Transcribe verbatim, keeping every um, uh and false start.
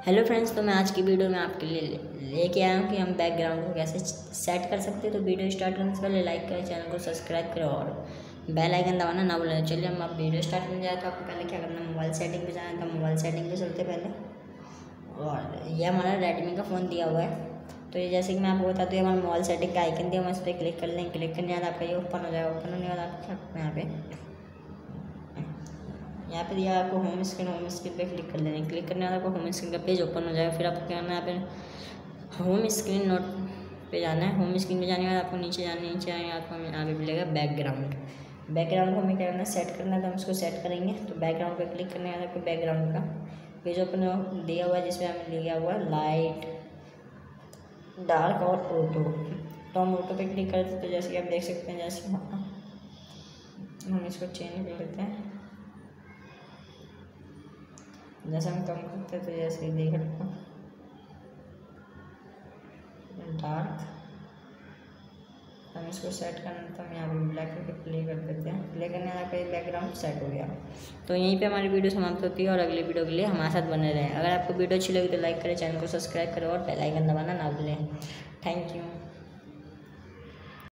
Hello friends, तो मैं आज की वीडियो में आपके लिए लेके आया हूँ कि हम बैकग्राउंड को कैसे सेट कर सकते हैं। तो वीडियो स्टार्ट करने से पहले लाइक करें, चैनल को सब्सक्राइब करें और बेल आइकन दबाना ना भूलें। चलिए हम अब वीडियो स्टार्ट करने जाए तो आपको पहले क्या करना है, मोबाइल सेटिंग पे जाना है। तो मोबाइल सेटिंग पे चलते पहले, और ये हमारा रेडमी का फ़ोन दिया हुआ है। तो ये जैसे कि मैं आपको बताती हूँ, हमारा मोबाइल सेटिंग का आइकन दिया, हम इस पर क्लिक कर लें। क्लिक करने के बाद आपका ये ओपन हो जाएगा। ओपन होने के बाद आपको यहाँ पे यहाँ पे दिया आपको होम स्क्रीन। होम स्क्रीन पे क्लिक कर लेना। क्लिक करने वाला आपको होम स्क्रीन का पेज ओपन हो जाएगा। फिर आपको क्या करना है, यहाँ पे होम स्क्रीन नोट पे जाना है। होम स्क्रीन पे जाने के बाद आपको नीचे जाना नीचे आएंगे आपको यहाँ पे मिलेगा बैकग्राउंड। बैकग्राउंड को हमें क्या करना है, सेट करना है। तो हम इसको सेट करेंगे। तो बैकग्राउंड पे क्लिक करने के बाद आपको बैकग्राउंड का पेज ओपन दिया हुआ है, जिसमें हमें लिया हुआ है लाइट, डार्क और ऑटो। तो हम ऑटो पे क्लिक करते हैं। तो जैसे कि आप देख सकते हैं, जैसे हम इसको चेंज कर लेते हैं। जैसे हम कम करते हैं तो जैसे देख रहे हो डार्क, हम इसको सेट करना तो हम यहाँ पे ब्लैक करके प्ले कर देते हैं। प्ले करने का कोई बैकग्राउंड सेट हो गया। तो यहीं पे हमारी वीडियो समाप्त होती है और अगले वीडियो के लिए हमारे साथ बने रहें। अगर आपको वीडियो अच्छी लगी तो लाइक करें, चैनल को सब्सक्राइब करें और बेल आइकन दबाना ना भूलें। Thank you.